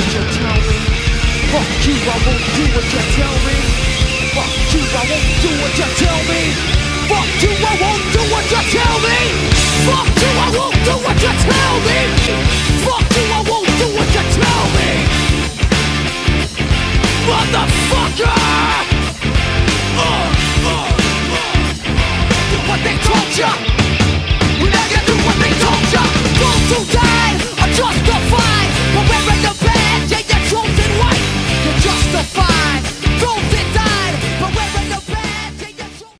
what you tell me. Fuck you, I won't do what you tell me. Fuck you, I won't do what you tell me. Fuck you, I won't do what you tell me. Fuck you, I won't do what you tell me. Fuck you, I won't do what you tell me. Motherfucker! Do what they told ya.